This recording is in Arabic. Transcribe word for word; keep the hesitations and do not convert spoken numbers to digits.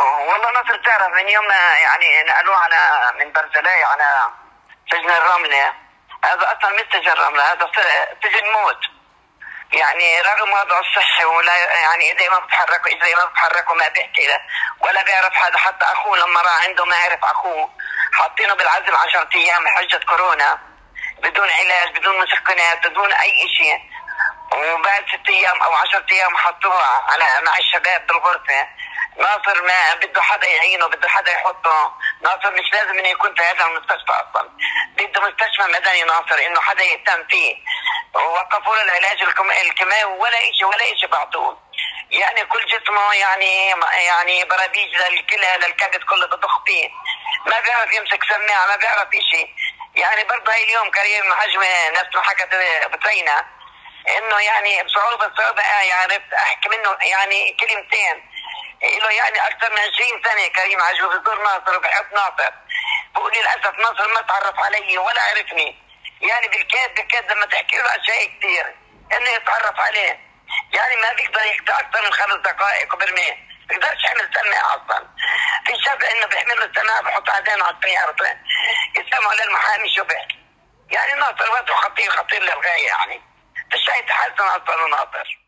والله ناصر تعرف من يوم ما يعني نقلوه على من برزلاي على سجن الرملة. هذا اصلا مش سجن الرملة، هذا سجن موت. يعني رغم وضعه الصحي ولا يعني ايديه ما بتحرك واجريه ما بتحرك وما بيحكي ولا بيعرف هذا، حتى اخوه لما راح عنده ما عرف اخوه، حاطينه بالعزل عشرة ايام حجة كورونا بدون علاج بدون مسكنات بدون اي شيء. وبعد ست ايام او عشرة ايام حطوه على مع الشباب بالغرفه. ناصر ما بده حدا يعينه، بده حدا يحطه. ناصر مش لازم انه يكون في هذا المستشفى اصلا، بده مستشفى مدني ناصر، انه حدا يهتم فيه. ووقفوا له العلاج الكيماوي ولا شيء ولا شيء بعطوه. يعني كل جسمه يعني يعني برابيج للكلى للكبد كله بضخ فيه، ما بيعرف يمسك سماعه، ما بيعرف شيء. يعني برضه هاي اليوم كريم عجمه نفس ما حكت بترينا انه يعني بصعوبه صعوبه عرفت احكي منه يعني كلمتين. له يعني اكثر من عشرين سنه كريم عجوز بزور ناصر وبحب ناصر. بقول للاسف ناصر ما تعرف علي ولا عرفني. يعني بالكاد بالكاد لما تحكي له اشياء كثير انه يتعرف عليه. يعني ما بيقدر يحكي اكثر من خمس دقائق وبرميه، ما بيقدرش يعمل سماعه اصلا. في شاب انه بيحمل له السماعه بحط عدين على السياره يسمعوا للمحامي شو بيحكي. يعني ناصر وضعه خطير خطير للغايه، يعني مش هيتحسن اصلا ناصر.